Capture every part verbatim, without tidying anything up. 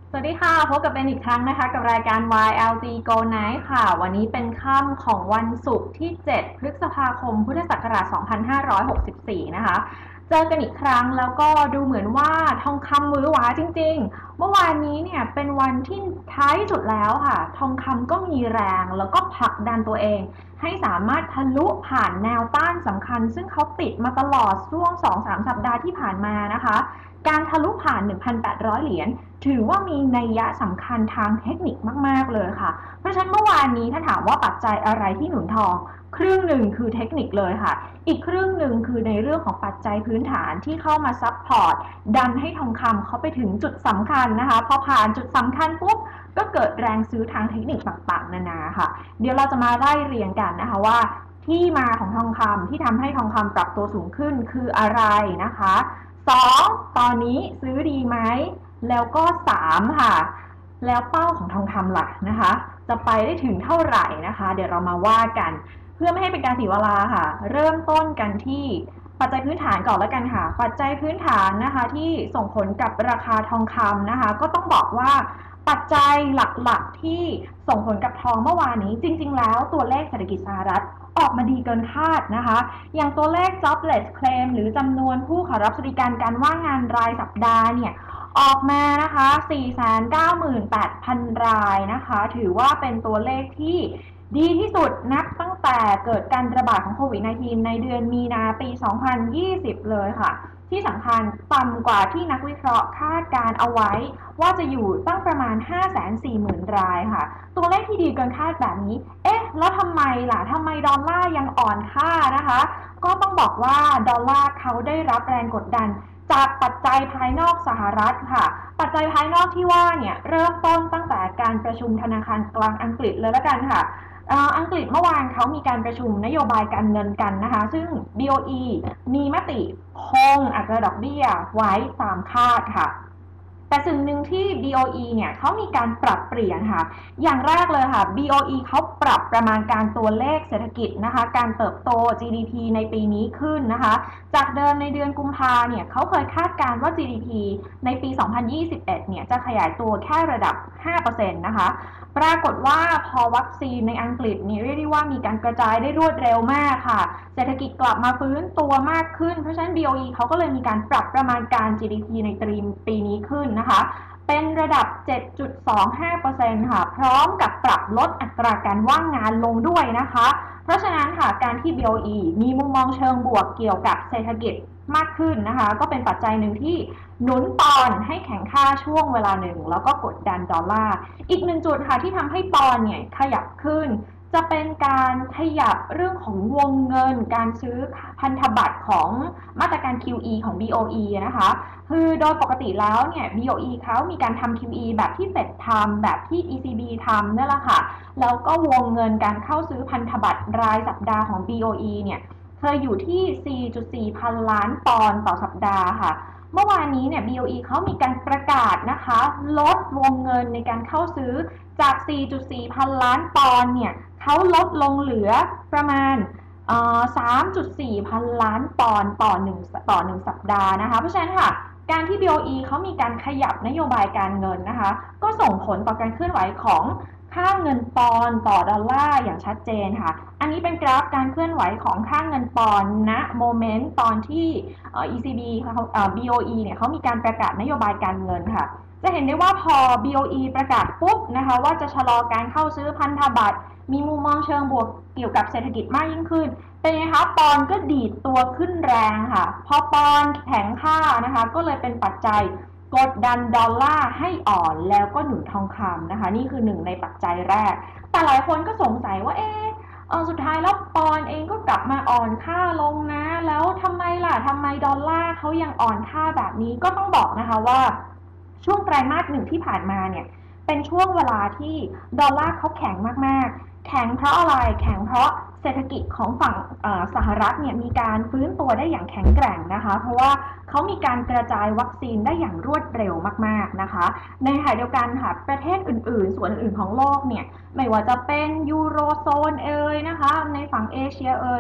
สวัสดีค่ะพบกับเป็นอีกครั้งนะคะกับรายการ วาย แอล จี Go Night ค่ะวันนี้เป็นค่ำของวันศุกร์ที่เจ็ดพฤษภาคมพุทธศักราชสองพันห้าร้อยหกสิบสี่นะคะเจอกันอีกครั้งแล้วก็ดูเหมือนว่าทองคำมือหวาจริงๆเมื่อวานนี้เนี่ยเป็นวันที่ท้ายสุดแล้วค่ะทองคำก็มีแรงแล้วก็ผลักดันตัวเองให้สามารถทะลุผ่านแนวต้านสำคัญซึ่งเขาติดมาตลอดช่วง สองถึงสาม สัปดาห์ที่ผ่านมานะคะการทะลุผ่าน หนึ่งพันแปดร้อย เหรียญถือว่ามีนัยยะสำคัญทางเทคนิคมากๆเลยค่ะเพราะฉะนั้นเมื่อวานนี้ถ้าถามว่าปัจจัยอะไรที่หนุนทองครึ่งหนึ่งคือเทคนิคเลยค่ะอีกครึ่งหนึ่งคือในเรื่องของปัจจัยพื้นฐานที่เข้ามาซัพพอร์ตดันให้ทองคำเขาไปถึงจุดสำคัญนะคะพอผ่านจุดสำคัญปุ๊บก็เกิดแรงซื้อทางเทคนิคต่างๆนานาค่ะเดี๋ยวเราจะมาไล่เรียงกันนะคะว่าที่มาของทองคำที่ทำให้ทองคำปรับตัวสูงขึ้นคืออะไรนะคะสองตอนนี้ซื้อดีไหมแล้วก็สามค่ะแล้วเป้าของทองคำล่ะนะคะจะไปได้ถึงเท่าไหร่นะคะเดี๋ยวเรามาว่ากันเพื่อไม่ให้เป็นการเสียเวลาค่ะเริ่มต้นกันที่ปัจจัยพื้นฐานก่อนแล้วกันค่ะปัจจัยพื้นฐานนะคะที่ส่งผลกับราคาทองคำนะคะก็ต้องบอกว่าปัจจัยหลักๆที่ส่งผลกับทองเมื่อวานนี้จริงๆแล้วตัวเลขเศรษฐกิจสหรัฐออกมาดีเกินคาดนะคะอย่างตัวเลข jobless claim หรือจำนวนผู้ขอรับสวัสดิการการว่างงานรายสัปดาห์เนี่ยออกมานะคะ สี่แสนเก้าหมื่นแปดพัน รายนะคะถือว่าเป็นตัวเลขที่ดีที่สุดนับตั้งแต่เกิดการระบาดของโควิด สิบเก้า ในเดือนมีนาปี สองพันยี่สิบ เลยค่ะที่สำคัญต่ำกว่าที่นักวิเคราะห์คาดการเอาไว้ว่าจะอยู่ตั้งประมาณ ห้าแสนสี่หมื่น รายค่ะตัวเลขที่ดีเกินคาดแบบนี้เอ๊ะแล้วทำไมล่ะทำไมดอลลาร์ยังอ่อนค่านะคะก็ต้องบอกว่าดอลลาร์เขาได้รับแรงกดดันจากปัจจัยภายนอกสหรัฐค่ะปัจจัยภายนอกที่ว่าเนี่ยเริ่มต้นตั้งแต่การประชุมธนาคารกลางอังกฤษเลยละกันค่ะอังกฤษเมื่อวานเขามีการประชุมนโยบายการเงินกันนะคะซึ่ง บี โอ อี มีมติคงอัตราดอกเบี้ยไว้ตามคาดค่ะแต่สิ่งหนึ่งที่ บี โอ อี เนี่ยเขามีการปรับเปลี่ยนค่ะอย่างแรกเลยค่ะ บี โอ อี เขาปรับประมาณการตัวเลขเศรษฐกิจนะคะการเติบโต จี ดี พี ในปีนี้ขึ้นนะคะจากเดิมในเดือนกุมภาเนี่ยเขาเคยคาดการณ์ว่า จี ดี พี ในปี สองพันยี่สิบเอ็ด เนี่ยจะขยายตัวแค่ระดับ ห้าเปอร์เซ็นต์ นะคะปรากฏว่าพอวัคซีนในอังกฤษนี่เรียกได้ว่ามีการกระจายได้รวดเร็วมากค่ะเศรษฐกิจกลับมาฟื้นตัวมากขึ้นเพราะฉะนั้น บี โอ อี เขาก็เลยมีการปรับประมาณการ จี ดี พี ในตรีมปีนี้ขึ้นนะคะเป็นระดับ เจ็ดจุดสองห้าเปอร์เซ็นต์ ค่ะพร้อมกับปรับลดอัตราการว่างงานลงด้วยนะคะเพราะฉะนั้นค่ะการที่ บี โอ อี มีมุมมองเชิงบวกเกี่ยวกับเศรษฐกิจมากขึ้นนะคะก็เป็นปัจจัยหนึ่งที่หนุนปอนด์ให้แข็งค่าช่วงเวลาหนึ่งแล้วก็กดดันดอลลาร์อีกหนึ่งจุดค่ะที่ทำให้ปอนด์เนี่ยขยับขึ้นจะเป็นการขยับเรื่องของวงเงินการซื้อพันธบัตรของมาตรการ คิว อี ของ บี โอ อี นะคะคือโดยปกติแล้วเนี่ย บี โอ อี เขามีการทำ คิว อี แบบที่เฟดทำแบบที่ อี ซี บี ทำนั่นแหละค่ะแล้วก็วงเงินการเข้าซื้อพันธบัตรรายสัปดาห์ของ บี โอ อี เนี่ยเคยอยู่ที่ สี่จุดสี่ พันล้านปอนด์ต่อสัปดาห์ค่ะเมื่อวานนี้เนี่ย บี โอ อี เขามีการประกาศนะคะลดวงเงินในการเข้าซื้อจาก สี่จุดสี่ พันล้านปอนด์เนี่ยเขาลดลงเหลือประมาณ สามจุดสี่ พันล้านปอนด์ต่อหนึ่งต่อหนึ่งสัปดาห์นะคะเพราะฉะนั้นค่ะการที่ บี โอ อี เขามีการขยับนโยบายการเงินนะคะก็ส่งผลต่อการเคลื่อนไหวของค่าเงินปอนด์ต่อดอลลาร์อย่างชัดเจนค่ะอันนี้เป็นกราฟการเคลื่อนไหวของค่าเงินปอนด์ณโมเมนต์ตอนที่ อี ซี บี บี โอ อี เนี่ยเขามีการประกาศนโยบายการเงินค่ะจะเห็นได้ว่าพอ บี โอ อี ประกาศปุ๊บนะคะว่าจะชะลอการเข้าซื้อพันธบัตรมีมุมมองเชิงบวกเกี่ยวกับเศรษฐกิจมากยิ่งขึ้นเป็นไงคะปอนด์ก็ดีดตัวขึ้นแรงค่ะพอปอนด์แข็งค่านะคะก็เลยเป็นปัจจัยกดดันดอลลาร์ให้อ่อนแล้วก็หนุนทองคำนะคะนี่คือหนึ่งในปัจจัยแรกแต่หลายคนก็สงสัยว่าเอ๊ะเออสุดท้ายแล้วปอนด์เองก็กลับมาอ่อนค่าลงนะแล้วทำไมล่ะทำไมดอลลาร์เขายังอ่อนค่าแบบนี้ก็ต้องบอกนะคะว่าช่วงไตรมาสหนึ่งที่ผ่านมาเนี่ยเป็นช่วงเวลาที่ดอลลาร์เขาแข็งมากๆแข็งเพราะอะไรแข็งเพราะเศรษฐกิจของฝั่งสหรัฐเนี่ยมีการฟื้นตัวได้อย่างแข็งแกร่งนะคะเพราะว่าเขามีการกระจายวัคซีนได้อย่างรวดเร็วมากๆนะคะในขณะเดียวกันค่ะประเทศอื่นๆส่วนอื่นๆของโลกเนี่ยไม่ว่าจะเป็นยูโรโซนเอยนะคะในฝั่งเอเชียเอยเนี่ย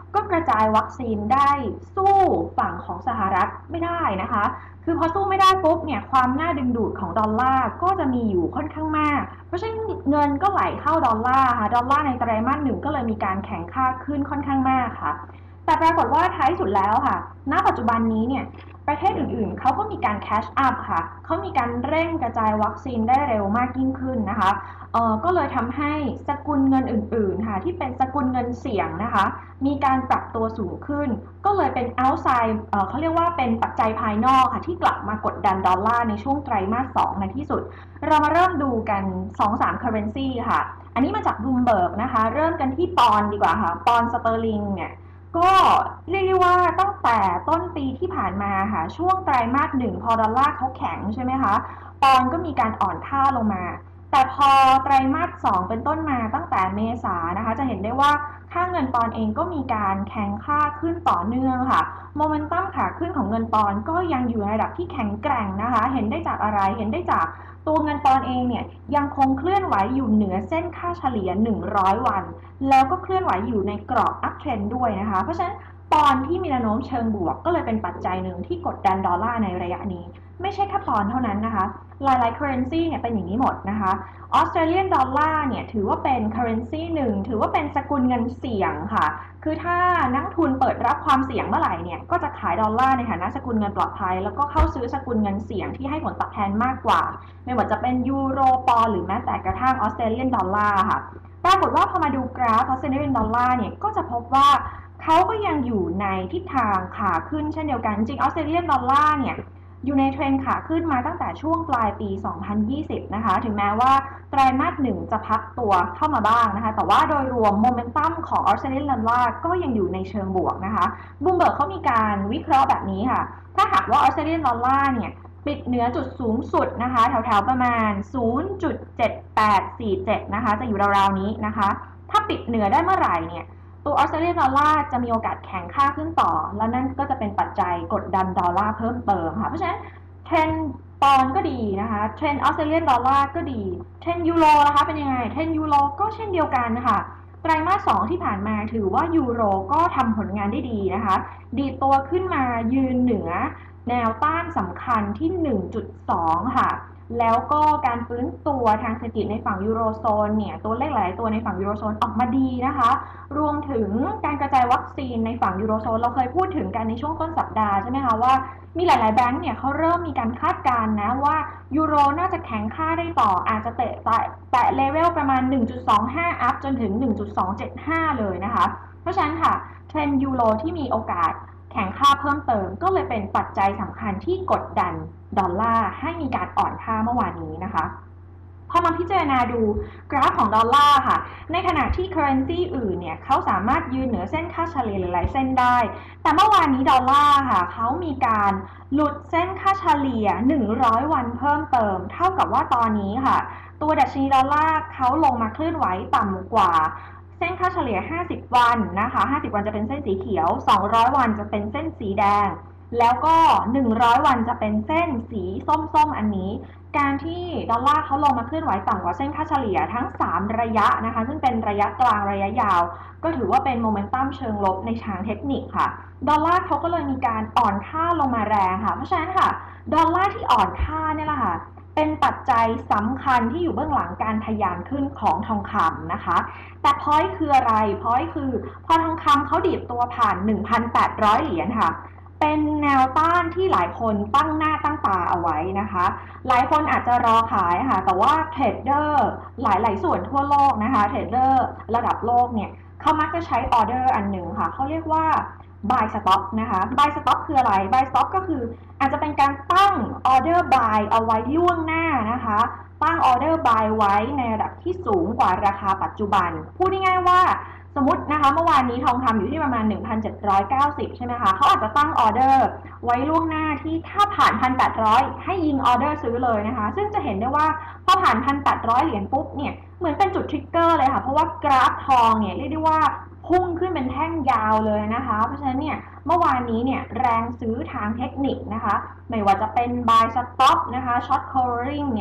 ก็กระจายวัคซีนได้สู้ฝั่งของสหรัฐไม่ได้นะคะคือพอสู้ไม่ได้ปุ๊บเนี่ยความน่าดึงดูดของดอลลาร์ก็จะมีอยู่ค่อนข้างมากเพราะฉะนั้นเงินก็ไหลเข้าดอลลาร์ค่ะดอลลาร์ในไตรมาสหนึ่งก็เลยมีการแข็งค่าขึ้นค่อนข้างมากค่ะแต่ปรากฏว่าท้ายสุดแล้วค่ะณปัจจุบันนี้เนี่ยประเทศอื่นๆเขาก็มีการแคชอัพค่ะเขามีการเร่งกระจายวัคซีนได้เร็วมากยิ่งขึ้นนะคะเอ่อก็เลยทำให้สกุลเงินอื่นๆค่ะที่เป็นสกุลเงินเสี่ยงนะคะมีการปรับตัวสูงขึ้นก็เลยเป็น outside เอ่อเขาเรียกว่าเป็นปัจจัยภายนอกค่ะที่กลับมากดดันดอลลาร์ในช่วงไตรมาสสองในที่สุดเรามาเริ่มดูกัน สองถึงสาม currency ค่ะอันนี้มาจาก Bloomberg นะคะเริ่มกันที่ปอนด์ดีกว่าค่ะปอนด์สเตอร์ลิงเนี่ยก็เรียกได้ว่าตั้งแต่ต้นปีที่ผ่านมาค่ะช่วงไตรมาสหนึ่งพอดอลลาร์เขาแข็งใช่ไหมคะปอนด์ก็มีการอ่อนค่าลงมาแต่พอไตรมาสสองเป็นต้นมาตั้งแต่เมษานะคะจะเห็นได้ว่าค่าเงินปอนด์เองก็มีการแข็งค่าขึ้นต่อเนื่องค่ะโมเมนตัมขาขึ้นของเงินปอนด์ก็ยังอยู่ในระดับที่แข็งแกร่งนะคะเห็นได้จากอะไรเห็นได้จากตัวเงินปอนด์เองเนี่ยยังคงเคลื่อนไหวอยู่เหนือเส้นค่าเฉลี่ยหนึ่งร้อยวันแล้วก็เคลื่อนไหวอยู่ในกรอบอัพเทรนด์ด้วยนะคะเพราะฉะนั้นปอนด์ที่มีแนวโน้มเชิงบวกก็เลยเป็นปัจจัยหนึ่งที่กดดันดอลลาร์ในระยะนี้ไม่ใช่แค่ปอนด์เท่านั้นนะคะหลายๆ currency เนี่ยเป็นอย่างนี้หมดนะคะออสเตรเลียนดอลลาร์เนี่ยถือว่าเป็น currency หนึ่งถือว่าเป็นสกุลเงินเสี่ยงค่ะคือถ้านักทุนเปิดรับความเสี่ยงเมื่อไหร่เนี่ยก็จะขายดอลลาร์ในฐานะสกุลเงินปลอดภัยแล้วก็เข้าซื้อสกุลเงินเสี่ยงที่ให้ผลตอบแทนมากกว่าไม่ว่าจะเป็นยูโรปอนด์หรือแม้แต่กระทั่งออสเตรเลียนดอลลาร์ค่ะปรากฏว่าพอมาดูกราฟออสเตรเลียนดอลลาร์เนี่ยก็จะพบว่าเขาก็ยังอยู่ในทิศทางขาขึ้นเช่นเดียวกันจริงออสเตรเลียนดอลลาร์เนี่ยอยู่ในเทรนด์ขาขึ้นมาตั้งแต่ช่วงปลายปี สองพันยี่สิบ นะคะถึงแม้ว่าไตรมาสหนึ่งจะพักตัวเข้ามาบ้างนะคะแต่ว่าโดยรวมโมเมนตัมของออสเตรเลียนดอลลาร์ก็ยังอยู่ในเชิงบวกนะคะบูมเบิร์กเขามีการวิเคราะห์แบบนี้ค่ะถ้าหากว่าออสเตรเลียนดอลลาร์เนี่ยปิดเหนือจุดสูงสุดนะคะแถวๆประมาณ ศูนย์จุดเจ็ดแปดสี่เจ็ด นะคะจะอยู่ราวๆนี้นะคะถ้าปิดเหนือได้เมื่อไหร่เนี่ยตัวออสเตรเลียนดอลลาร์จะมีโอกาสแข็งค่าขึ้นต่อแล้วนั่นก็จะเป็นปัจจัยกดดันดอลลาร์เพิ่มเติมค่ะเพราะฉะนั้นเทรนด์ปอนด์ก็ดีนะคะเทรนด์ออสเตรเลียนดอลลาร์ก็ดีเทรนด์ยูโรนะคะเป็นยังไงเทรนด์ยูโรก็เช่นเดียวกันค่ะไตรมาสสองที่ผ่านมาถือว่ายูโรก็ทำผลงานได้ดีนะคะดีดตัวขึ้นมายืนเหนือแนวต้านสำคัญที่ หนึ่งจุดสอง ค่ะแล้วก็การฟื้นตัวทางเศรษฐกิจในฝั่งยูโรโซนเนี่ยตัวเลขหลายตัวในฝั่งยูโรโซนออกมาดีนะคะรวมถึงการกระจายวัคซีนในฝั่งยูโรโซนเราเคยพูดถึงกันในช่วงต้นสัปดาห์ใช่ไหมคะว่ามีหลายๆแบงก์เนี่ยเขาเริ่มมีการคาดการณ์นะว่ายูโรน่าจะแข็งค่าได้ต่ออาจจะเตะแตะเลเวลประมาณ หนึ่งจุดสองห้า อัพจนถึง หนึ่งจุดสองเจ็ดห้า เลยนะคะเพราะฉะนั้นค่ะเทรนด์ยูโรที่มีโอกาสแข็งค่าเพิ่มเติมก็เลยเป็นปัจจัยสำคัญที่กดดันดอลลาร์ให้มีการอ่อนค่าเมื่อวานนี้นะคะพอมาพิจารณาดูกราฟของดอลลาร์ค่ะในขณะที่ currency อื่นเนี่ยเขาสามารถยืนเหนือเส้นค่าเฉลี่ยหลายๆเส้นได้แต่เมื่อวานนี้ดอลลาร์ค่ะเขามีการหลุดเส้นค่าเฉลี่ยหนึ่งร้อยวันเพิ่มเติมเท่ากับว่าตอนนี้ค่ะตัวดัชนีดอลลาร์เขาลงมาเคลื่อนไหวต่ำกว่าเส้นค่าเฉลี่ยห้าสิบวันนะคะห้าสิบวันจะเป็นเส้นสีเขียวสองร้อยวันจะเป็นเส้นสีแดงแล้วก็หนึ่งร้อยวันจะเป็นเส้นสีส้มๆอันนี้การที่ดอลลาร์เขาลงมาเคลื่อนไหวต่ำกว่าเส้นค่าเฉลี่ยทั้งสามระยะนะคะซึ่งเป็นระยะกลางระยะยาวก็ถือว่าเป็นโมเมนตัมเชิงลบในทางเทคนิคค่ะดอลลาร์เขาก็เลยมีการอ่อนค่าลงมาแรงค่ะเพราะฉะนั้นค่ะดอลลาร์ที่อ่อนค่าเนี่ยแหละค่ะเป็นปัจจัยสำคัญที่อยู่เบื้องหลังการทะยานขึ้นของทองคำนะคะแต่พอยต์คืออะไรพอยต์คือพอทองคำเขาดีดตัวผ่าน หนึ่งพันแปดร้อย เหรียญค่ะเป็นแนวต้านที่หลายคนตั้งหน้าตั้งตาเอาไว้นะคะหลายคนอาจจะรอขายค่ะแต่ว่าเทรดเดอร์หลายๆส่วนทั่วโลกนะคะเทรดเดอร์ระดับโลกเนี่ยเขามักจะใช้ออเดอร์อันหนึ่งค่ะเขาเรียกว่า buy stop นะคะ buy stop คืออะไร buy stop ก็คืออาจจะเป็นการตั้งออเดอร์ buy เอาไว้ล่วงหน้านะคะตั้งออเดอร์ buy ไว้ในระดับที่สูงกว่าราคาปัจจุบันพูดง่ายๆว่าสมมตินะคะเมื่อวานนี้ทองคำอยู่ที่ประมาณ หนึ่งพันเจ็ดร้อยเก้าสิบ ใช่ไหมคะเขาอาจจะตั้งออเดอร์ไว้ล่วงหน้าที่ถ้าผ่าน หนึ่งพันแปดร้อย ให้ยิงออเดอร์ซื้อเลยนะคะซึ่งจะเห็นได้ว่าพอผ่าน หนึ่งพันแปดร้อย เหรียญปุ๊บเนี่ยเหมือนเป็นจุดทริกเกอร์เลยค่ะเพราะว่ากราฟทองเนี่ยเรียกได้ว่าพุ่งขึ้นเป็นแท่งยาวเลยนะคะเพราะฉะนั้นเนี่ยเมื่อวานนี้เนี่ยแรงซื้อทางเทคนิคนะคะไม่ว่าจะเป็น buy stop นะคะ short covering เนี่ย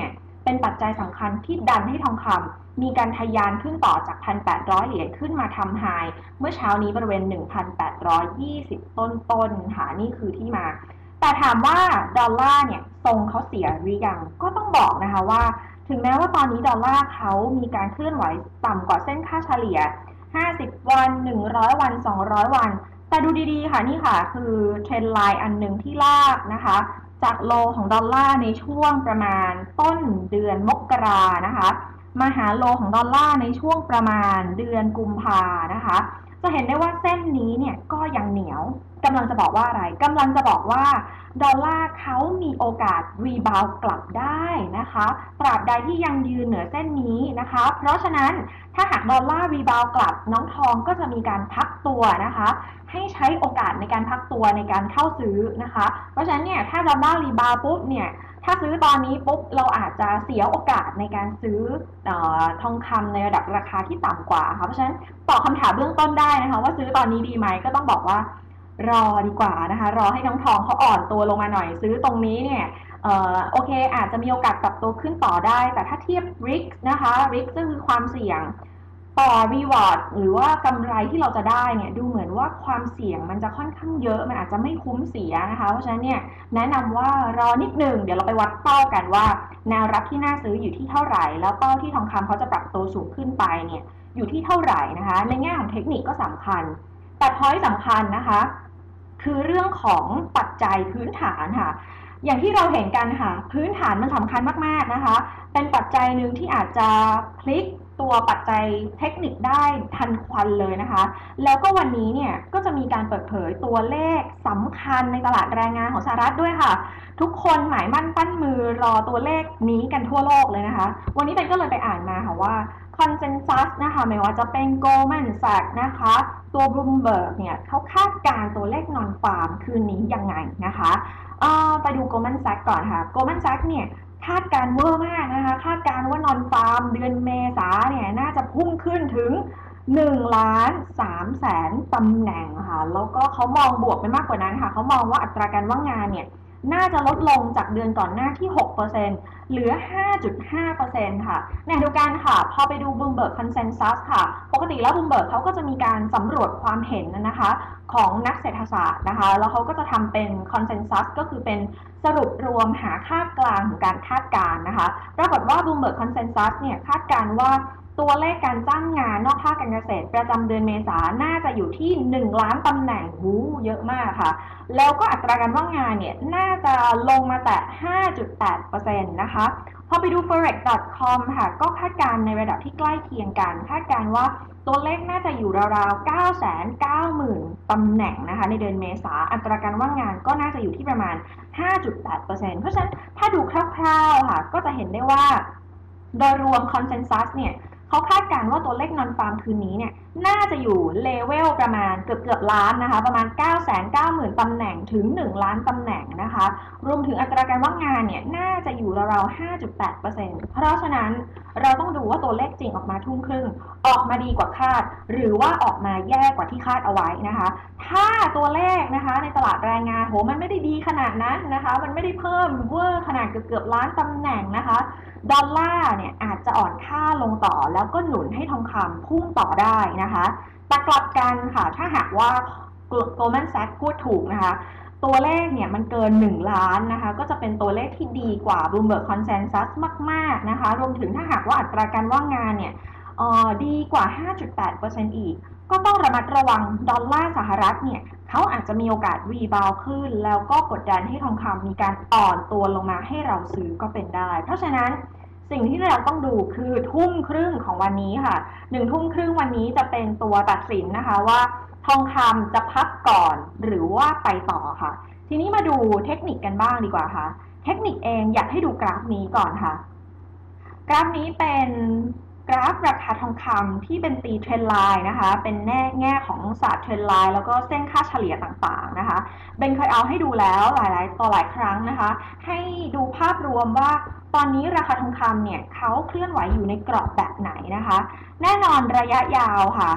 เป็นปัจจัยสำคัญที่ดันให้ทองคำมีการทะยานขึ้นต่อจาก หนึ่งพันแปดร้อย เหรียญขึ้นมาทำไฮเมื่อเช้านี้บริเวณ หนึ่งพันแปดร้อยยี่สิบ ต้นๆค่ะนี่คือที่มาแต่ถามว่าดอลลาร์เนี่ยทรงเขาเสียหรือยังก็ต้องบอกนะคะว่าถึงแม้ว่าตอนนี้ดอลลาร์เขามีการเคลื่อนไหวต่ำกว่าเส้นค่าเฉลี่ยห้าสิบวันหนึ่งร้อยวันสองร้อยวันแต่ดูดีๆค่ะนี่ค่ะคือเทรนไลน์อันหนึ่งที่ลากนะคะจากโลของดอลลาร์ในช่วงประมาณต้นเดือนมกรานะคะมาหาโลของดอลลาร์ในช่วงประมาณเดือนกุมภานะคะจะเห็นได้ว่าเส้นนี้เนี่ยก็ยังเหนียวกำลังจะบอกว่าอะไรกำลังจะบอกว่าดอลลาร์เขามีโอกาสรีบาวด์กลับได้นะคะตราบใดที่ยังยืนเหนือเส้นนี้นะคะเพราะฉะนั้นถ้าหากดอลลาร์รีบาวด์กลับน้องทองก็จะมีการพักตัวนะคะให้ใช้โอกาสในการพักตัวในการเข้าซื้อนะคะเพราะฉะนั้นเนี่ยถ้าดอลลาร์รีบาวด์ปุ๊บเนี่ยถ้าซื้อตอนนี้ปุ๊บเราอาจจะเสียโอกาสในการซื้อเอ่อทองคำในระดับราคาที่ต่ำกว่าค่ะเพราะฉะนั้นตอบคำถามเบื้องต้นได้นะคะว่าซื้อตอนนี้ดีไหมก็ต้องบอกว่ารอดีกว่านะคะรอให้น้องทองเขาอ่อนตัวลงมาหน่อยซื้อตรงนี้เนี่ยเอ่อโอเคอาจจะมีโอกาสปรับตัวขึ้นต่อได้แต่ถ้าเทียบ risk นะคะ risk ก็คือความเสี่ยงต่อ reward หรือว่ากำไรที่เราจะได้เนี่ยดูเหมือนว่าความเสี่ยงมันจะค่อนข้างเยอะมันอาจจะไม่คุ้มเสียนะคะเพราะฉะนั้นเนี่ยแนะนำว่ารอนิดหนึ่งเดี๋ยวเราไปวัดเป้ากันว่าแนวรับที่น่าซื้ออยู่ที่เท่าไหร่แล้วเป้าที่ทองคำเขาจะปรับตัวสูงขึ้นไปเนี่ยอยู่ที่เท่าไหร่นะคะในแง่ของเทคนิคก็สำคัญแต่ point สำคัญนะคะคือเรื่องของปัจจัยพื้นฐานค่ะอย่างที่เราเห็นกันค่ะพื้นฐานมันสำคัญมากๆนะคะเป็นปัจจัยหนึ่งที่อาจจะพลิกตัวปัจจัยเทคนิคได้ทันควันเลยนะคะแล้วก็วันนี้เนี่ยก็จะมีการเปิดเผยตัวเลขสำคัญในตลาดแรงงานของสหรัฐด้วยค่ะทุกคนหมายมั่นปั้นมือรอตัวเลขนี้กันทั่วโลกเลยนะคะวันนี้เป็นก็เลยไปอ่านมาค่ะว่าคอนเซนแซสนะคะไม่ว่าจะเป็น Goldman Sachs นะคะตัว Bloomberg เนี่ยเขาคาดการณ์ตัวเลขนอนฟาร์มคืนนี้ยังไงนะคะไปดู Goldman Sachs ก่อนค่ะ Goldman Sachs เนี่ยคาดการเวอร์มากนะคะคาดการว่านอนฟาร์มเดือนเมษาเนี่ยน่าจะพุ่งขึ้นถึงหนึ่งล้านสามแสนตำแหน่งค่ะแล้วก็เขามองบวกไปมากกว่านั้นค่ะเขามองว่าอัตราการว่างงานเนี่ยน่าจะลดลงจากเดือนก่อนหน้าที่ หกเปอร์เซ็นต์ เหลือ ห้าจุดห้าเปอร์เซ็นต์ ค่ะในเดียวกันค่ะพอไปดู Bloomberg Consensus ค่ะปกติแล้ว Bloomberg เขาก็จะมีการสำรวจความเห็นนะคะของนักเศรษฐศาสตร์นะคะแล้วเขาก็จะทำเป็น Consensus ก็คือเป็นสรุปรวมหาค่ากลางของการคาดการณ์นะคะปรากฏว่า Bloomberg Consensus เนี่ยคาดการณ์ว่าตัวเลขการจ้างงานนอกภาคการเกษตรประจำเดือนเมษายนน่าจะอยู่ที่หนึ่งล้านตำแหน่งหูเยอะมากค่ะแล้วก็อัตราการว่างงานเนี่ยน่าจะลงมาแตะ ห้าจุดแปดเปอร์เซ็นต์ นะคะพอไปดู forex ดอท คอม ค่ะก็คาดการณ์ในระดับที่ใกล้เคียงกันคาดการณ์ว่าตัวเลขน่าจะอยู่ราวๆ เก้าแสนเก้าหมื่น ตำแหน่งนะคะในเดือนเมษายนอัตราการว่างงานก็น่าจะอยู่ที่ประมาณ ห้าจุดแปดเปอร์เซ็นต์ เพราะฉะนั้นถ้าดูคร่าวๆค่ะก็จะเห็นได้ว่าโดยรวม Consensus เนี่ยเขาคาดการณ์ว่าตัวเลขนอนฟาร์มคืนนี้เนี่ยน่าจะอยู่เลเวลประมาณเกือบเกือบล้านนะคะประมาณ เก้าแสนเก้าหมื่น ตำแหน่งถึงหนึ่งล้านตำแหน่งนะคะรวมถึงอัตราการว่างงานเนี่ยน่าจะอยู่ราวๆ ห้าจุดแปดเปอร์เซ็นต์ เพราะฉะนั้นเราต้องดูว่าตัวเลขจริงออกมาทุ่มครึ่งออกมาดีกว่าคาดหรือว่าออกมาแย่กว่าที่คาดเอาไว้นะคะถ้าตัวเลขนะคะในตลาดแรงงานโหมันไม่ได้ดีขนาดนั้นนะคะมันไม่ได้เพิ่มเวอร์ขนาดเกือบเกือบล้านตำแหน่งนะคะดอลลาร์เนี่ยอาจจะอ่อนค่าลงต่อแล้วก็หนุนให้ทองคำพุ่งต่อได้นะคะแต่กลับกันค่ะถ้าหากว่า Goldman Sachs พูดถูกนะคะตัวเลขเนี่ยมันเกินหนึ่งล้านนะคะก็จะเป็นตัวเลขที่ดีกว่า Bloomberg Consensus มากๆนะคะรวมถึงถ้าหากว่าอัตราการว่างงานเนี่ยเอ่อดีกว่า ห้าจุดแปดเปอร์เซ็นต์ อีกก็ต้องระมัดระวังดอลลาร์สหรัฐเนี่ยเขาอาจจะมีโอกาสรีบาวด์ขึ้นแล้วก็กดดันให้ทองคำมีการอ่อนตัวลงมาให้เราซื้อก็เป็นได้เพราะฉะนั้นสิ่งที่เราต้องดูคือทุ่มครึ่งของวันนี้ค่ะหนึ่งทุ่มครึ่งวันนี้จะเป็นตัวตัดสินนะคะว่าทองคำจะพักก่อนหรือว่าไปต่อค่ะทีนี้มาดูเทคนิคกันบ้างดีกว่าค่ะเทคนิคเองอยากให้ดูกราฟนี้ก่อนค่ะกราฟนี้เป็นกราฟราคาทองคำที่เป็นตีเทรนไลน์นะคะเป็นแง่แง่ของศาสตร์เทรนไลน์แล้วก็เส้นค่าเฉลี่ยต่างๆนะคะเบนเคยเอาให้ดูแล้วหลายๆต่อหลายครั้งนะคะให้ดูภาพรวมว่าตอนนี้ราคาทองคำเนี่ยเขาเคลื่อนไหวอยู่ในกรอบแบบไหนนะคะแน่นอนระยะยาวค่ะ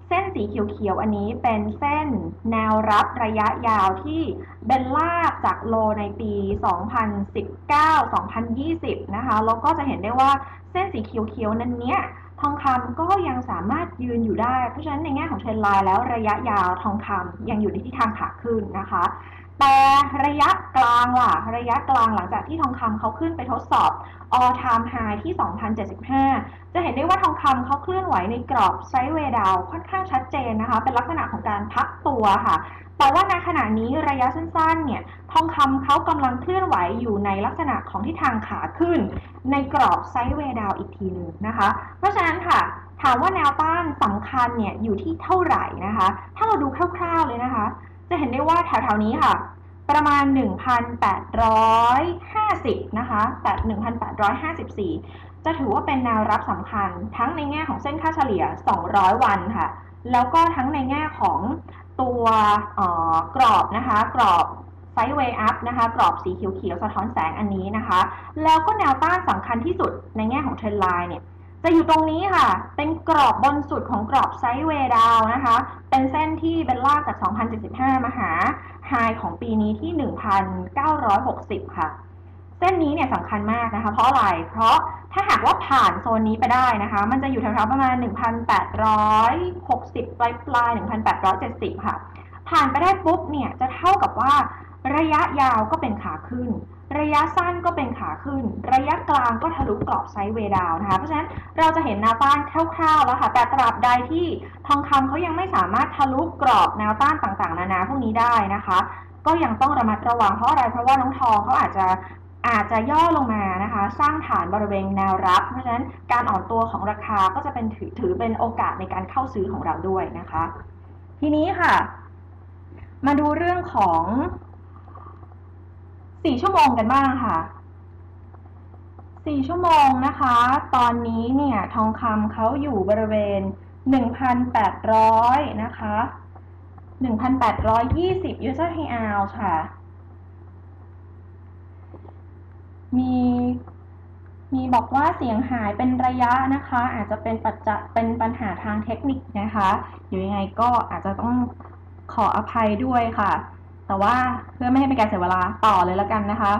เส้นสีเขียวๆอันนี้เป็นเส้นแนวรับระยะยาวที่เป็นลากจากโลในปี สองพันสิบเก้า สองพันยี่สิบ นะคะแล้วก็จะเห็นได้ว่าเส้นสีเขียวๆนั้นเนี้ยทองคำก็ยังสามารถยืนอยู่ได้เพราะฉะนั้นในแง่ของเทรนด์ไลน์แล้วระยะยาวทองคำยังอยู่ในทิศทางขาขึ้นนะคะแต่ระยะกลางล่ะระยะกลางหลังจากที่ทองคำเขาขึ้นไปทดสอบ all time high ที่ สองพันเจ็ดสิบห้า จะเห็นได้ว่าทองคำเขาเคลื่อนไหวในกรอบไซด์เวย์ดาวค่อนข้างชัดเจนนะคะเป็นลักษณะของการพักตัวค่ะแต่ว่าในขณะนี้ระยะสั้นๆเนี่ยทองคำเขากำลังเคลื่อนไหวอยู่ในลักษณะของทิศทางขาขึ้นในกรอบไซด์เวย์ดาวอีกทีนึงนะคะเพราะฉะนั้นค่ะถามว่าแนวต้านสำคัญเนี่ยอยู่ที่เท่าไหร่นะคะถ้าเราดูคร่าวๆเลยนะคะจะเห็นได้ว่าแถวๆนี้ค่ะประมาณ หนึ่งพันแปดร้อยห้าสิบ นะคะแต่ หนึ่งพันแปดร้อยห้าสิบสี่ จะถือว่าเป็นแนวรับสำคัญทั้งในแง่ของเส้นค่าเฉลี่ยสองร้อยวันค่ะแล้วก็ทั้งในแง่ของตัวกรอบนะคะกรอบไซด์เวย์อัพนะคะกรอบสีเขียวๆสะท้อนแสงอันนี้นะคะแล้วก็แนวต้านสำคัญที่สุดในแง่ของเทรนด์ไลน์เนี่ยจะอยู่ตรงนี้ค่ะเป็นกรอบบนสุดของกรอบไซด์เวย์ดาวนะคะเป็นเส้นที่เป็นลากจาก สองพันเจ็ดสิบห้า มาหาไฮของปีนี้ที่ หนึ่งพันเก้าร้อยหกสิบ ค่ะเส้นนี้เนี่ยสำคัญมากนะคะเพราะอะไรเพราะถ้าหากว่าผ่านโซนนี้ไปได้นะคะมันจะอยู่แถวๆประมาณ หนึ่งพันแปดร้อยหกสิบ ปลายปลาย หนึ่งพันแปดร้อยเจ็ดสิบ ค่ะผ่านไปได้ปุ๊บเนี่ยจะเท่ากับว่าระยะยาวก็เป็นขาขึ้นระยะสั้นก็เป็นขาขึ้นระยะกลางก็ทะลุกรอบไซด์เวย์ดาวนะคะเพราะฉะนั้นเราจะเห็นแนวต้านคร่าวๆแล้วค่ะแต่ตราบใดที่ทองคำเขายังไม่สามารถทะลุกรอบแนวต้านต่างๆนานาพวกนี้ได้นะคะก็ยังต้องระมัดระวังเพราะอะไรเพราะว่าน้องทองเขาอาจจะอาจจะย่อลงมานะคะสร้างฐานบริเวณแนวรับเพราะฉะนั้นการอ่อนตัวของราคาก็จะเป็นถือถือเป็นโอกาสในการเข้าซื้อของเราด้วยนะคะทีนี้ค่ะมาดูเรื่องของสี่ชั่วโมงกันบ้างค่ะสี่ชั่วโมงนะคะตอนนี้เนี่ยทองคำเขาอยู่บริเวณ หนึ่งพันแปดร้อย นะคะ หนึ่งพันแปดร้อยยี่สิบ user hangout ค่ะมีมีบอกว่าเสียงหายเป็นระยะนะคะอาจจะเป็นปัจจัยเป็นปัญหาทางเทคนิคนะคะอยู่ยังไงก็อาจจะต้องขออภัยด้วยค่ะแต่ว่าเพื่อไม่ให้เป็นการเสียเวลาต่อเลยแล้วกันนะคะ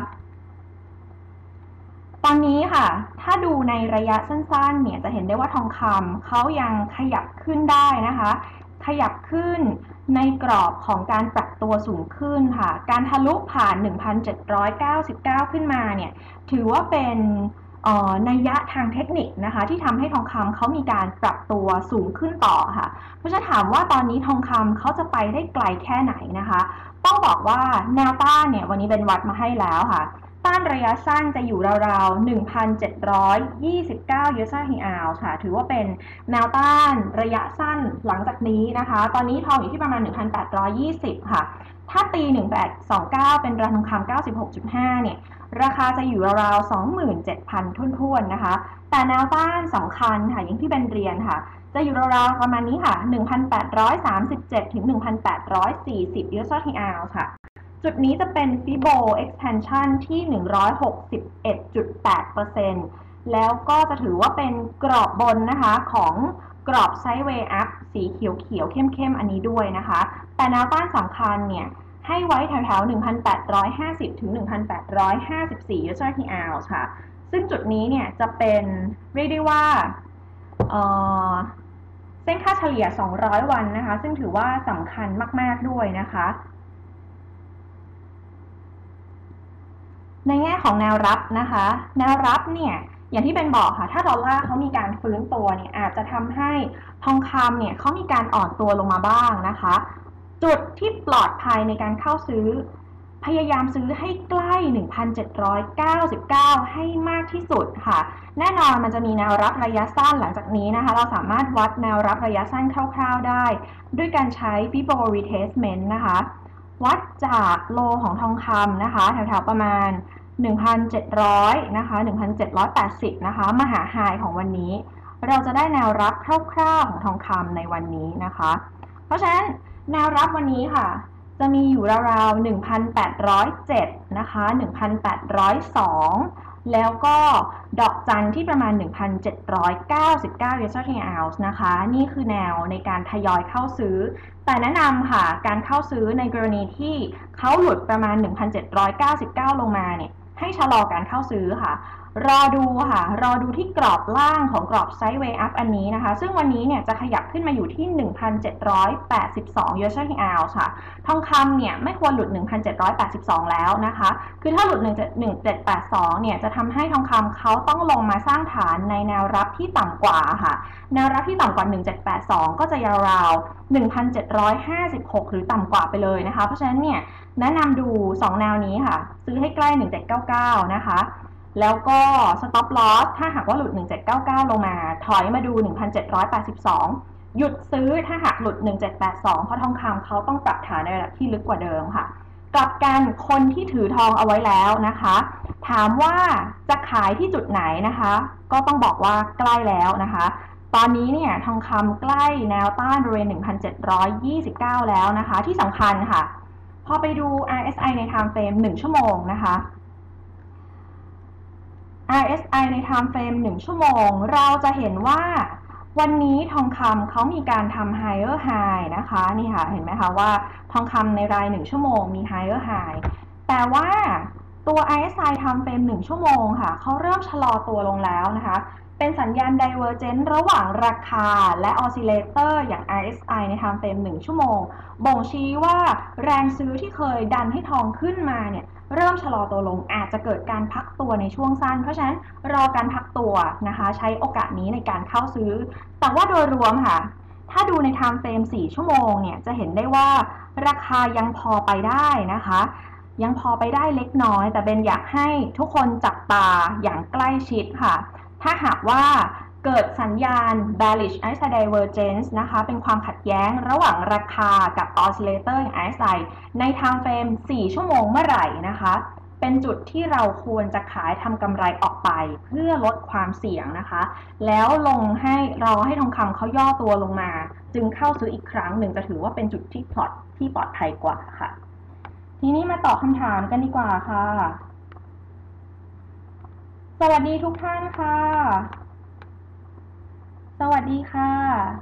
ตอนนี้ค่ะถ้าดูในระยะสั้นๆเนี่ยจะเห็นได้ว่าทองคำเขายังขยับขึ้นได้นะคะขยับขึ้นในกรอบของการปรับตัวสูงขึ้นค่ะการทะลุผ่าน หนึ่งพันเจ็ดร้อยเก้าสิบเก้า ขึ้นมาเนี่ยถือว่าเป็นนัยยะทางเทคนิคนะคะที่ทำให้ทองคำเขามีการปรับตัวสูงขึ้นต่อค่ะเพราะฉะนั้นถามว่าตอนนี้ทองคำเขาจะไปได้ไกลแค่ไหนนะคะต้องบอกว่าแนวต้านเนี่ยวันนี้เป็นวัดมาให้แล้วค่ะต้านระยะสั้นจะอยู่ราวๆ หนึ่งพันเจ็ดร้อยยี่สิบเก้า user hangout ค่ะถือว่าเป็นแนวต้านระยะสั้นหลังจากนี้นะคะตอนนี้ทองอยู่ที่ประมาณ หนึ่งพันแปดร้อยยี่สิบ ค่ะถ้าตี หนึ่งพันแปดร้อยยี่สิบเก้า เป็นราคาทองคำ เก้าสิบหกจุดห้า เนี่ยราคาจะอยู่ราวๆ สองหมื่นเจ็ดพัน ทุ่นๆนะคะแต่แนวต้านสำคัญค่ะอย่างที่เป็นเรียนค่ะจะอยู่ราวๆประมาณนี้ค่ะ หนึ่งพันแปดร้อยสามสิบเจ็ด ถึง หนึ่งพันแปดร้อยสี่สิบ user hangout ค่ะจุดนี้จะเป็น Fibo expansion ที่ หนึ่งร้อยหกสิบเอ็ดจุดแปดเปอร์เซ็นต์ แล้วก็จะถือว่าเป็นกรอบบนนะคะของกรอบไซด์เวย์อัพสีเขียวๆเข้มๆอันนี้ด้วยนะคะแต่แนวต้านสำคัญเนี่ยให้ไว้แถวๆ หนึ่งพันแปดร้อยห้าสิบ ถึง หนึ่งพันแปดร้อยห้าสิบสี่ user hangout ค่ะซึ่งจุดนี้เนี่ยจะเป็นเรียกได้ว่าเอ่อเส้นค่าเฉลี่ยสองร้อยวันนะคะซึ่งถือว่าสำคัญมากๆด้วยนะคะในแง่ของแนวรับนะคะแนวรับเนี่ยอย่างที่เป็นบอกค่ะถ้าดอลลาร์เขามีการฟื้นตัวเนี่ยอาจจะทำให้ทองคำเนี่ยเขามีการอ่อนตัวลงมาบ้างนะคะจุดที่ปลอดภัยในการเข้าซื้อพยายามซื้อให้ใกล้ หนึ่งพันเจ็ดร้อยเก้าสิบเก้า ให้มากที่สุดค่ะแน่นอนมันจะมีแนวรับระยะสั้นหลังจากนี้นะคะเราสามารถวัดแนวรับระยะสั้นคร่าวๆได้ด้วยการใช้ Fibo Retracement นะคะวัดจากโลของทองคำนะคะแถวๆประมาณ หนึ่งพันเจ็ดร้อย นะคะ หนึ่งพันเจ็ดร้อยแปดสิบ นะคะมาหาไฮของวันนี้เราจะได้แนวรับคร่าวๆของทองคำในวันนี้นะคะเพราะฉะนั้นแนวรับวันนี้ค่ะจะมีอยู่ราวๆ หนึ่งพันแปดร้อยเจ็ด นะคะ หนึ่งพันแปดร้อยสองแล้วก็ดอกจันที่ประมาณ หนึ่งพันเจ็ดร้อยเก้าสิบเก้า ยู เอส ดี ที ออนซ์นะคะนี่คือแนวในการทยอยเข้าซื้อแต่แนะนำค่ะการเข้าซื้อในกรณีที่เขาหลุดประมาณ หนึ่งพันเจ็ดร้อยเก้าสิบเก้า ลงมาเนี่ยให้ชะลอการเข้าซื้อค่ะรอดูค่ะรอดูที่กรอบล่างของกรอบไซด์เวย์อัพอันนี้นะคะซึ่งวันนี้เนี่ยจะขยับขึ้นมาอยู่ที่ หนึ่งพันเจ็ดร้อยแปดสิบสอง ยู เอส ดี ที ออนซ์ค่ะทองคำเนี่ยไม่ควรหลุด หนึ่งพันเจ็ดร้อยแปดสิบสอง แล้วนะคะคือถ้าหลุดหนึ่งพันเจ็ดร้อยแปดสิบสองเนี่ยจะทำให้ทองคำเขาต้องลงมาสร้างฐานในแนวรับที่ต่ำกว่าค่ะแนวรับที่ต่ำกว่าหนึ่งพันเจ็ดร้อยแปดสิบสองก็จะราวๆ หนึ่งพันเจ็ดร้อยห้าสิบหก หรือต่ำกว่าไปเลยนะคะเพราะฉะนั้นเนี่ยแนะนำดูสองแนวนี้ค่ะซื้อให้ใกล้หนึ่งพันเจ็ดร้อยเก้าสิบเก้านะคะแล้วก็ stop loss ถ้าหากว่าหลุดหนึ่งพันเจ็ดร้อยเก้าสิบเก้าลงมาถอยมาดู หนึ่งพันเจ็ดร้อยแปดสิบสอง หยุดซื้อถ้าหากหลุดหนึ่งพันเจ็ดร้อยแปดสิบสองเพราะทองคำเขาต้องปรับฐานในระดับที่ลึกกว่าเดิมค่ะกลับกันคนที่ถือทองเอาไว้แล้วนะคะถามว่าจะขายที่จุดไหนนะคะก็ต้องบอกว่าใกล้แล้วนะคะตอนนี้เนี่ยทองคำใกล้แนวต้านบริเวณ หนึ่งพันเจ็ดร้อยยี่สิบเก้า แล้วนะคะที่สำคัญค่ะพอไปดู อาร์ เอส ไอ ใน Time Frame หนึ่งชั่วโมงนะคะ อาร์ เอส ไอ ใน Time Frame หนึ่งชั่วโมงเราจะเห็นว่าวันนี้ทองคำเขามีการทำ higher high นะคะนี่ค่ะเห็นไหมคะว่าทองคำในรายหนึ่งชั่วโมงมี higher high แต่ว่าตัว อาร์ เอส ไอ Time Frame หนึ่งชั่วโมงค่ะเขาเริ่มชะลอตัวลงแล้วนะคะเป็นสัญญาณ divergence ระหว่างราคาและ oscillator อย่าง อาร์ เอส ไอ ใน Time Frame หนึ่งชั่วโมงบ่งชี้ว่าแรงซื้อที่เคยดันให้ทองขึ้นมาเนี่ยเริ่มชะลอตัวลงอาจจะเกิดการพักตัวในช่วงสั้นเพราะฉะนั้นรอการพักตัวนะคะใช้โอกาสนี้ในการเข้าซื้อแต่ว่าโดยรวมค่ะถ้าดูใน Time Frame สี่ชั่วโมงเนี่ยจะเห็นได้ว่าราคายังพอไปได้นะคะยังพอไปได้เล็กน้อยแต่เบนอยากให้ทุกคนจับตาอย่างใกล้ชิดค่ะถ้าหากว่าเกิดสัญญาณ bearish อาร์ เอส ไอ divergence นะคะเป็นความขัดแย้งระหว่างราคากับ oscillator อย่าง อาร์ เอส ไอ ใน Time Frame สี่ชั่วโมงเมื่อไหร่นะคะเป็นจุดที่เราควรจะขายทำกำไรออกไปเพื่อลดความเสี่ยงนะคะแล้วลงให้รอให้ทองคำเขาย่อตัวลงมาจึงเข้าซื้ออีกครั้งหนึ่งจะถือว่าเป็นจุดที่ปลอดที่ปลอดภัยกว่าค่ะทีนี้มาตอบคำถามกันดีกว่าค่ะสวัสดีทุกท่านค่ะสวัสดีค่ะ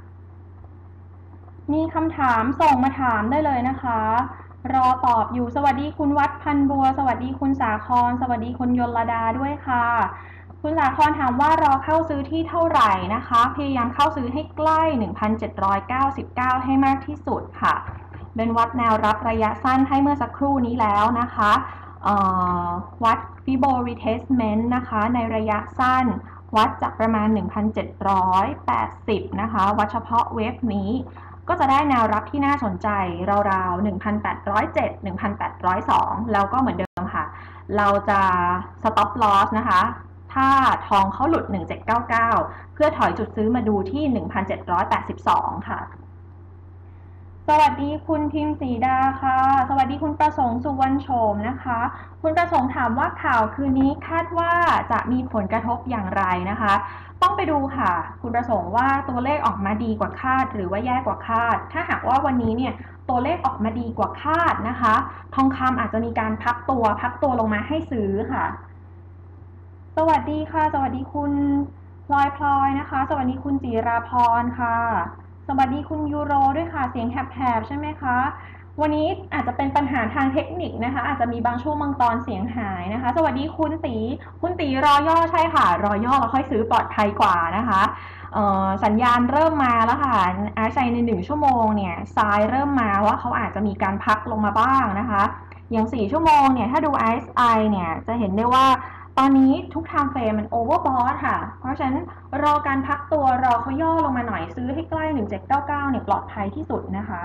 มีคำถามส่งมาถามได้เลยนะคะรอตอบอยู่สวัสดีคุณวัดพันบัวสวัสดีคุณสาครสวัสดีคุณยลดาด้วยค่ะคุณสาครถามว่ารอเข้าซื้อที่เท่าไหร่นะคะพยายามเข้าซื้อให้ใกล้ หนึ่งพันเจ็ดร้อยเก้าสิบเก้า ให้มากที่สุดค่ะเป็นวัดแนวรับระยะสั้นให้เมื่อสักครู่นี้แล้วนะคะวัด Fibo Retracement นะคะในระยะสั้นวัดจากประมาณ หนึ่งพันเจ็ดร้อยแปดสิบ นะคะวัดเฉพาะเวฟนี้ก็จะได้แนวรับที่น่าสนใจราวๆ หนึ่งพันแปดร้อยเจ็ด หนึ่งพันแปดร้อยสอง แล้วก็เหมือนเดิมค่ะเราจะ stop loss นะคะถ้าทองเขาหลุดหนึ่งพันเจ็ดร้อยเก้าสิบเก้าเพื่อถอยจุดซื้อมาดูที่ หนึ่งพันเจ็ดร้อยแปดสิบสอง ค่ะสวัสดีคุณพิมพ์ศรีดาค่ะสวัสดีคุณประสงค์สุวรรณโฉมนะคะคุณประสงค์ถามว่าข่าวคืนนี้คาดว่าจะมีผลกระทบอย่างไรนะคะต้องไปดูค่ะคุณประสงค์ว่าตัวเลขออกมาดีกว่าคาดหรือว่าแย่กว่าคาดถ้าหากว่าวันนี้เนี่ยตัวเลขออกมาดีกว่าคาดนะคะทองคำอาจจะมีการพักตัวพักตัวลงมาให้ซื้อค่ะสวัสดีค่ะสวัสดีคุณพลอยพลอยนะคะสวัสดีคุณจิราพรค่ะสวัสดีคุณยูโรด้วยค่ะเสียงแหบๆใช่ไหมคะวันนี้อาจจะเป็นปัญหาทางเทคนิคนะคะอาจจะมีบางช่วงบางตอนเสียงหายนะคะสวัสดีคุณตีคุณตีรอย่อใช่ค่ะรอย่อแล้วค่อยซื้อปลอดภัยกว่านะคะสัญญาณเริ่มมาแล้วค่ะอาร์ เอส ไอ ในหนึ่งชั่วโมงเนี่ยทรายเริ่มมาว่าเขาอาจจะมีการพักลงมาบ้างนะคะอย่างสี่ชั่วโมงเนี่ยถ้าดู อาร์ เอส ไอ เนี่ยจะเห็นได้ว่าตอนนี้ทุก time frame มัน overbought ค่ะเพราะฉะนั้นรอการพักตัวรอเขาย่อลงมาหน่อยซื้อให้ใกล้หนึ่งพันเจ็ดร้อยเก้าสิบเก้าเนี่ยปลอดภัยที่สุดนะคะ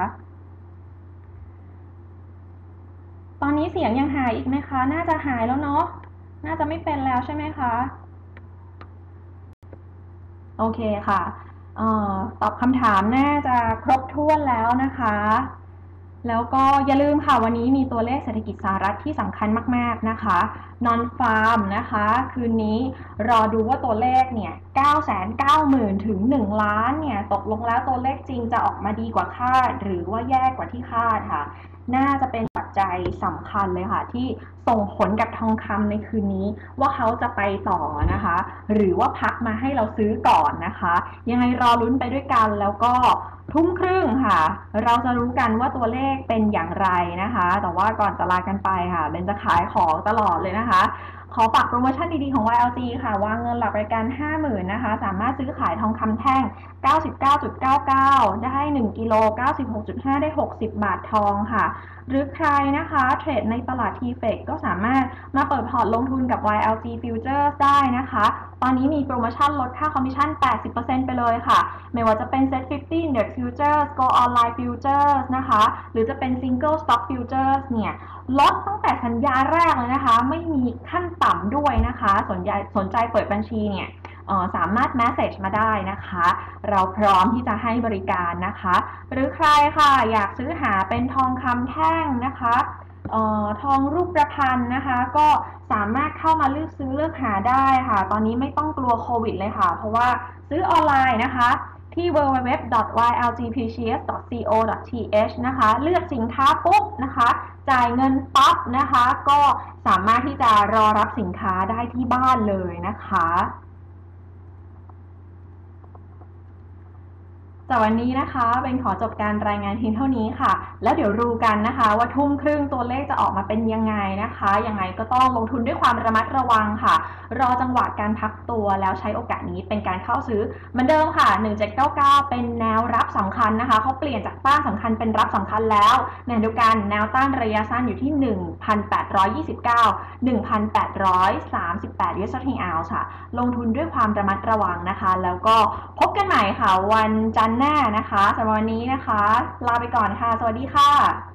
ตอนนี้เสียงยังหายอีกไหมคะน่าจะหายแล้วเนาะน่าจะไม่เป็นแล้วใช่ไหมคะโอเคค่ะเอ่อตอบคำถามน่าจะครบถ้วนแล้วนะคะแล้วก็อย่าลืมค่ะวันนี้มีตัวเลขเศรษฐกิจสหรัฐที่สำคัญมากๆนะคะ non farm นะคะคืนนี้รอดูว่าตัวเลขเนี่ย เก้าแสนเก้าหมื่น ถึงหนึ่งล้านเนี่ยตกลงแล้วตัวเลขจริงจะออกมาดีกว่าคาดหรือว่าแย่กว่าที่คาดค่ะน่าจะเป็นปัจจัยสำคัญเลยค่ะที่ส่งผลกับทองคำในคืนนี้ว่าเขาจะไปต่อนะคะหรือว่าพักมาให้เราซื้อก่อนนะคะยังไงรอลุ้นไปด้วยกันแล้วก็ทุ่มครึ่งค่ะเราจะรู้กันว่าตัวเลขเป็นอย่างไรนะคะแต่ว่าก่อนจะลากันไปค่ะเบนจะขายของตลอดเลยนะคะขอฝากโปรโมชั่นดีๆของ วาย แอล จี ค่ะวางเงินหลักประกัน ห้าหมื่น นะคะสามารถซื้อขายทองคำแท่ง เก้าสิบเก้าจุดเก้าเก้า ได้หนึ่งกิโล เก้าสิบหกจุดห้า ได้หกสิบบาททองค่ะหรือใครนะคะเทรดในตลาด ที เอฟ อี ซี ก็สามารถมาเปิดพอร์ตลงทุนกับ วาย แอล จี Futures ได้นะคะตอนนี้มีโปรโมชั่นลดค่าคอมมิชชั่น แปดสิบเปอร์เซ็นต์ ไปเลยค่ะไม่ว่าจะเป็น เซ็ต ห้าสิบ Index Futures Go Online Futures นะคะหรือจะเป็น Single Stock Futures เนี่ยลดตั้งแต่สัญญาแรกเลยนะคะไม่มีขั้นต่ำด้วยนะคะสนใจสนใจเปิดบัญชีเนี่ยสามารถ message มาได้นะคะเราพร้อมที่จะให้บริการนะคะหรือใครค่ะอยากซื้อหาเป็นทองคำแท่งนะคะออทองรูปประพันธ์นะคะก็สามารถเข้ามาเลือกซื้อเลือกหาได้ค่ะตอนนี้ไม่ต้องกลัวโควิดเลยค่ะเพราะว่าซื้อออนไลน์นะคะที่ ดับเบิลยู ดับเบิลยู ดับเบิลยู ดอท วาย แอล จี พี ซี เอส ดอท ซี โอ ดอท ที เอช นะคะเลือกสินค้าปุ๊บนะคะจ่ายเงินปั๊บนะคะก็สามารถที่จะรอรับสินค้าได้ที่บ้านเลยนะคะแต่วันนี้นะคะเป็นขอจบการรายงานเพียงเท่านี้ค่ะแล้วเดี๋ยวรู้กันนะคะว่าทุ่มครึ่งตัวเลขจะออกมาเป็นยังไงนะคะยังไงก็ต้องลงทุนด้วยความระมัดระวังค่ะรอจังหวะการพักตัวแล้วใช้โอกาสนี้เป็นการเข้าซื้อเหมือนเดิมค่ะหนึ่งเจ็ดเก้าเก้าเป็นแนวรับสำคัญนะคะเขาเปลี่ยนจากต้านสำคัญเป็นรับสำคัญแล้วในเดียวกันแนวต้านระยะสั้นอยู่ที่ หนึ่งพันแปดร้อยยี่สิบเก้า หนึ่งพันแปดร้อยสามสิบแปด ยู เอส ดี อ ค่ะลงทุนด้วยความระมัดระวังนะคะแล้วก็พบกันใหม่ค่ะวันจันทร์หน้านะคะสำหรับวันนี้นะคะลาไปก่อนค่ะสวัสดีค่ะ